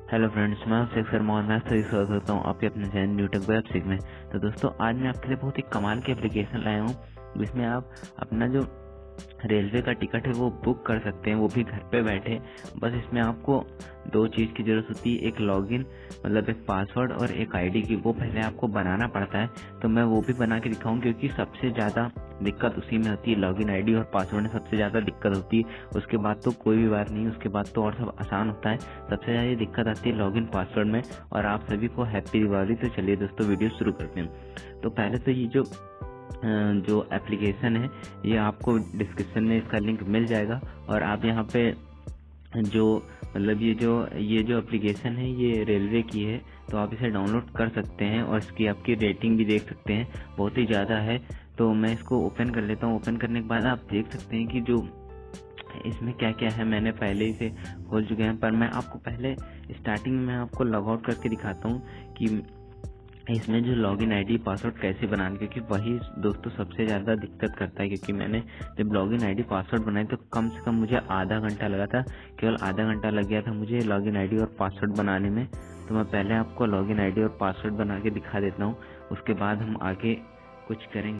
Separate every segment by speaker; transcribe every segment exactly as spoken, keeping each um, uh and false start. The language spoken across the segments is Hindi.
Speaker 1: हेलो फ्रेंड्स, मैं अभिषेक शर्मा और मैं सभी स्वागत करता हूँ आपके अपने चैनल न्यूटेक वेब सीख में। तो दोस्तों, आज मैं आपके लिए बहुत ही कमाल की एप्लीकेशन लाया हूँ जिसमें आप अपना जो रेलवे का टिकट है वो बुक कर सकते हैं, वो भी घर पे बैठे। बस इसमें आपको दो चीज़ की ज़रूरत होती है, एक लॉगिन मतलब एक पासवर्ड और एक आईडी की। वो पहले आपको बनाना पड़ता है, तो मैं वो भी बना के दिखाऊँ क्योंकि सबसे ज़्यादा दिक्कत उसी में होती है। लॉगिन आईडी और पासवर्ड में सबसे ज़्यादा दिक्कत होती है, उसके बाद तो कोई भी बात नहीं, उसके बाद तो और सब आसान होता है। सबसे ज़्यादा दिक्कत आती है लॉगिन पासवर्ड में। और आप सभी को हैप्पी दिवाली। तो चलिए दोस्तों, वीडियो शुरू करते हैं। तो पहले तो ये जो जो एप्लीकेशन है ये आपको डिस्क्रिप्शन में इसका लिंक मिल जाएगा, और आप यहाँ पे जो मतलब ये जो ये जो एप्लीकेशन है ये रेलवे की है, तो आप इसे डाउनलोड कर सकते हैं और इसकी आपकी रेटिंग भी देख सकते हैं, बहुत ही ज़्यादा है। तो मैं इसको ओपन कर लेता हूँ। ओपन करने के बाद आप देख सकते हैं कि जो इसमें क्या क्या है, मैंने पहले इसे खोल चुके हैं, पर मैं आपको पहले स्टार्टिंग में आपको लॉग आउट करके दिखाता हूँ कि इसमें जो लॉगिन आईडी पासवर्ड कैसे बनाना, क्योंकि वही दोस्तों सबसे ज़्यादा दिक्कत करता है। क्योंकि मैंने जब लॉगिन आईडी पासवर्ड बनाई तो कम से कम मुझे आधा घंटा लगा था, केवल आधा घंटा लग गया था मुझे लॉगिन आईडी और पासवर्ड बनाने में। तो मैं पहले आपको लॉगिन आईडी और पासवर्ड बना के दिखा देता हूँ, उसके बाद हम आगे कुछ करेंगे।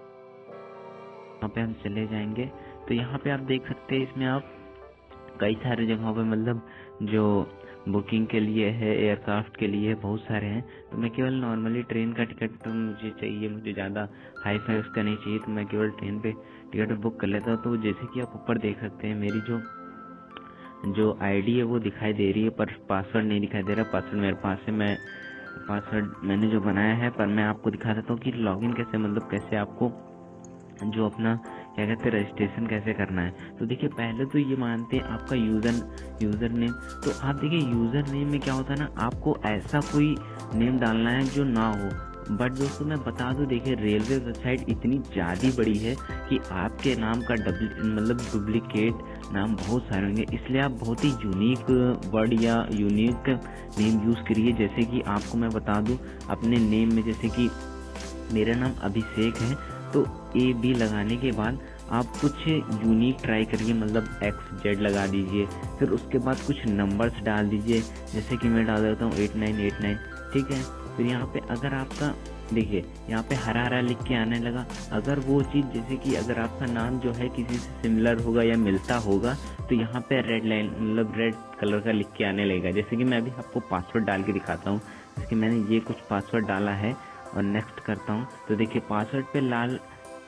Speaker 1: यहाँ पे हम चले जाएंगे तो यहाँ पे आप देख सकते हैं इसमें आप कई सारे जगहों पे मतलब जो बुकिंग के लिए है, एयरक्राफ्ट के लिए बहुत सारे हैं। तो मैं केवल नॉर्मली ट्रेन का टिकट तो मुझे चाहिए, मुझे ज़्यादा हाई फाई उसका नहीं चाहिए, तो मैं केवल ट्रेन पे टिकट बुक कर लेता हूँ। तो जैसे कि आप ऊपर देख सकते हैं मेरी जो जो आईडी है वो दिखाई दे रही है, पर पासवर्ड नहीं दिखाई दे रहा। पासवर्ड मेरे पास है, मैं पासवर्ड मैंने जो बनाया है, पर मैं आपको दिखा देता हूँ कि लॉगिन कैसे मतलब कैसे आपको जो अपना क्या कहते हैं रजिस्ट्रेशन कैसे करना है। तो देखिए, पहले तो ये मानते हैं आपका यूजर यूजर नेम। तो आप देखिए यूजर नेम में क्या होता है ना, आपको ऐसा कोई नेम डालना है जो ना हो। बट दोस्तों मैं बता दूं, देखिए रेलवे वेबसाइट इतनी ज़्यादा बड़ी है कि आपके नाम का डब्ल मतलब डुप्लीकेट नाम बहुत सारे होंगे, इसलिए आप बहुत ही यूनिक वर्ड या यूनिक नेम यूज़ करिए। जैसे कि आपको मैं बता दूं अपने नेम में, जैसे कि मेरा नाम अभिषेक है, तो ए बी लगाने के बाद आप कुछ यूनिक ट्राई करिए, मतलब एक्स जेड लगा दीजिए, फिर उसके बाद कुछ नंबर्स डाल दीजिए। जैसे कि मैं डाल देता हूँ एट नाइन एट नाइन, ठीक है। फिर यहाँ पे अगर आपका देखिए यहाँ पे हरा हरा लिख के आने लगा, अगर वो चीज़ जैसे कि अगर आपका नाम जो है किसी से सिमिलर होगा या मिलता होगा तो यहाँ पे रेड लाइन मतलब रेड कलर का लिख के आने लगेगा। जैसे कि मैं अभी आपको पासवर्ड डाल के दिखाता हूँ, जैसे कि मैंने ये कुछ पासवर्ड डाला है और नेक्स्ट करता हूँ, तो देखिए पासवर्ड पे लाल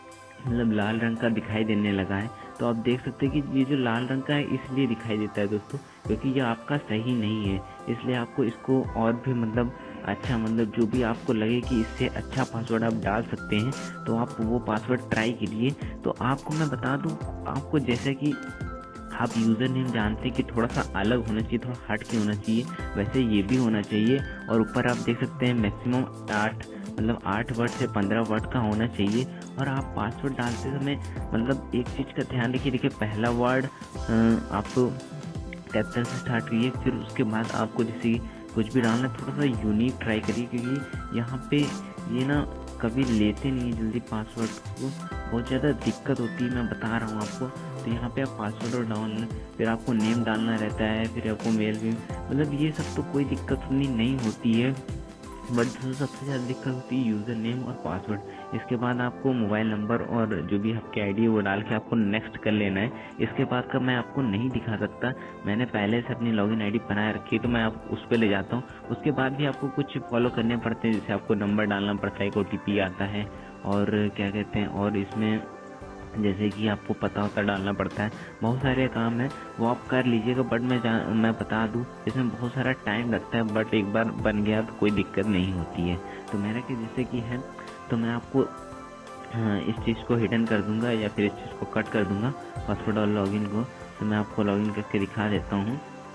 Speaker 1: मतलब लाल रंग का दिखाई देने लगा है। तो आप देख सकते हैं कि ये जो लाल रंग का है इसलिए दिखाई देता है दोस्तों, क्योंकि ये आपका सही नहीं है। इसलिए आपको इसको और भी मतलब अच्छा मतलब जो भी आपको लगे कि इससे अच्छा पासवर्ड आप डाल सकते हैं, तो आप वो पासवर्ड ट्राई कीजिए। तो आपको मैं बता दूं, आपको जैसे कि आप यूज़र नेम जानते हैं कि थोड़ा सा अलग होना चाहिए, थोड़ा हट के होना चाहिए, वैसे ये भी होना चाहिए। और ऊपर आप देख सकते हैं मैक्सिमम आठ मतलब आठ वर्ड से पंद्रह वर्ड का होना चाहिए। और आप पासवर्ड डालते समय मतलब एक चीज़ का ध्यान रखिए, देखिए पहला वर्ड आप कैपिटल से स्टार्ट करिए, फिर उसके बाद आपको जैसे कुछ भी डालना थोड़ा सा यूनिक ट्राई करिए, क्योंकि यहाँ पे ये ना कभी लेते नहीं है जल्दी पासवर्ड को, बहुत ज़्यादा दिक्कत होती है, मैं बता रहा हूँ आपको। तो यहाँ पे आप पासवर्ड और डालना, फिर आपको नेम डालना रहता है, फिर आपको मेल भी मतलब ये सब तो कोई दिक्कत नहीं होती है। बट सबसे ज़्यादा दिक्कत होती है यूज़र नेम और पासवर्ड। इसके बाद आपको मोबाइल नंबर और जो भी आपकी आईडी है वो डाल के आपको नेक्स्ट कर लेना है। इसके बाद का मैं आपको नहीं दिखा सकता, मैंने पहले से अपनी लॉगिन आईडी बनाए रखी है, तो मैं आप उस पर ले जाता हूँ। उसके बाद भी आपको कुछ फॉलो करने पड़ते हैं, जैसे आपको नंबर डालना पड़ता है, एक ओ टी पी आता है, और क्या कहते हैं और इसमें जैसे कि आपको पता होता डालना पड़ता है। बहुत सारे काम है वो आप कर लीजिएगा, बट मैं मैं बता दूं इसमें बहुत सारा टाइम लगता है, बट एक बार बन गया तो कोई दिक्कत नहीं होती है। तो मेरा कि जैसे कि है, तो मैं आपको इस चीज़ को हिडन कर दूंगा या फिर इस चीज़ को कट कर दूंगा पासवर्ड और लॉगिन को। तो मैं आपको लॉगिन करके दिखा देता हूँ,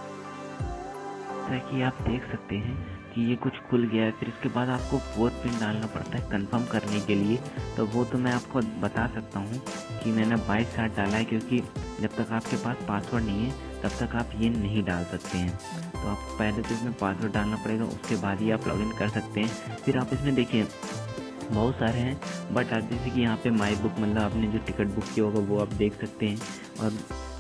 Speaker 1: ताकि आप देख सकते हैं कि ये कुछ खुल गया है। फिर इसके बाद आपको फोर्थ पिन डालना पड़ता है कंफर्म करने के लिए, तो वो तो मैं आपको बता सकता हूँ कि मैंने बाईस साठ डाला है, क्योंकि जब तक आपके पास पासवर्ड नहीं है तब तक आप ये नहीं डाल सकते हैं। तो आपको पहले तो इसमें पासवर्ड डालना पड़ेगा, उसके बाद ही आप लॉगिन कर सकते हैं। फिर आप इसमें देखिए बहुत सारे हैं, बट आप जैसे कि यहाँ पे माई बुक मतलब आपने जो टिकट बुक किया होगा वो आप देख सकते हैं, और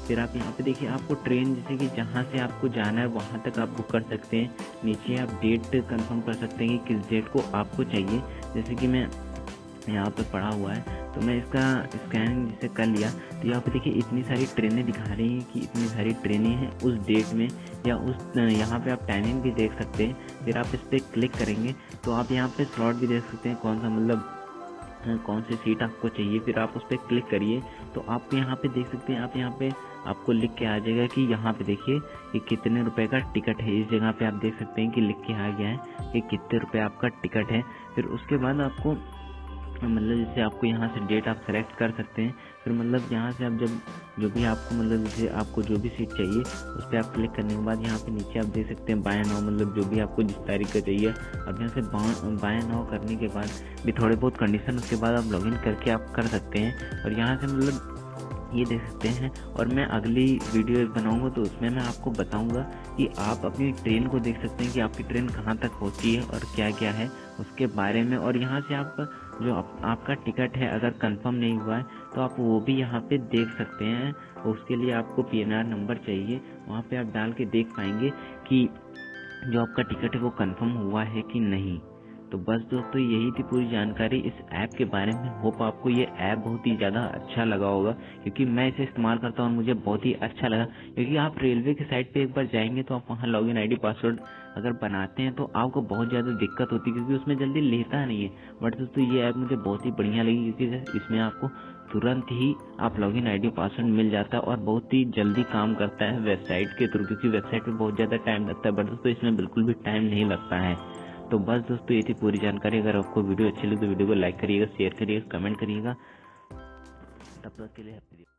Speaker 1: फिर आप यहाँ पे देखिए आपको ट्रेन जैसे कि जहाँ से आपको जाना है वहाँ तक आप बुक कर सकते हैं। नीचे आप डेट कंफर्म कर सकते हैं कि किस डेट को आपको चाहिए। जैसे कि मैं यहाँ पे पड़ा हुआ है तो मैं इसका स्कैन जैसे कर लिया तो यहाँ पे देखिए इतनी सारी ट्रेनें दिखा रही हैं कि इतनी सारी ट्रेनें हैं उस डेट में या उस यहाँ पे आप टाइमिंग भी देख सकते हैं। फिर आप इस पर क्लिक करेंगे तो आप यहाँ पे स्लॉट भी देख सकते हैं, कौन सा मतलब कौन सी सीट आपको चाहिए। फिर आप उस पर क्लिक करिए तो आप यहाँ पे देख सकते हैं, आप यहाँ पे आपको लिख के आ जाएगा कि यहाँ पे देखिए कि कितने रुपए का टिकट है। इस जगह पे आप देख सकते हैं कि लिख के आ गया है कि कितने रुपए आपका टिकट है। फिर उसके बाद आपको मतलब जैसे आपको यहाँ से डेट आप सेलेक्ट कर सकते हैं। फिर मतलब यहाँ से आप जब जो भी आपको मतलब जैसे आपको जो भी सीट चाहिए उस पर आप क्लिक करने के बाद यहाँ पे नीचे आप देख सकते हैं बाय नाउ, मतलब जो भी आपको जिस तारीख का चाहिए। अब यहाँ से बाय नाउ करने के बाद भी थोड़े बहुत कंडीशन उसके बाद आप लॉगिन करके आप कर सकते हैं। और यहाँ से मतलब ये देख सकते हैं। और मैं अगली वीडियो एक बनाऊंगा तो उसमें मैं आपको बताऊंगा कि आप अपनी ट्रेन को देख सकते हैं कि आपकी ट्रेन कहाँ तक पहुँची है और क्या क्या है उसके बारे में। और यहाँ से आप जो आप, आपका टिकट है अगर कंफर्म नहीं हुआ है तो आप वो भी यहाँ पे देख सकते हैं। उसके लिए आपको पी एन आर नंबर चाहिए, वहाँ पे आप डाल के देख पाएंगे कि जो आपका टिकट है वो कंफर्म हुआ है कि नहीं। तो बस दोस्तों यही थी पूरी जानकारी इस ऐप के बारे में। होप आपको ये ऐप बहुत ही ज़्यादा अच्छा लगा होगा, क्योंकि मैं इसे इस्तेमाल करता हूँ और मुझे बहुत ही अच्छा लगा। क्योंकि आप रेलवे की साइट पे एक बार जाएंगे तो आप वहाँ लॉगिन आईडी पासवर्ड अगर बनाते हैं तो आपको बहुत ज़्यादा दिक्कत होती है, क्योंकि उसमें जल्दी लेता नहीं है। बट दोस्तों ये ऐप मुझे बहुत ही बढ़िया लगी, क्योंकि इसमें आपको तुरंत ही आप लॉगिन आईडी पासवर्ड मिल जाता है और बहुत ही जल्दी काम करता है वेबसाइट के थ्रू, क्योंकि वेबसाइट पे बहुत ज़्यादा टाइम लगता है। बट दोस्तों इसमें बिल्कुल भी टाइम नहीं लगता है। तो बस दोस्तों ये थी पूरी जानकारी। अगर आपको वीडियो अच्छी लगी तो वीडियो को लाइक करिएगा, शेयर करिएगा, कमेंट करिएगा। तब तक के लिए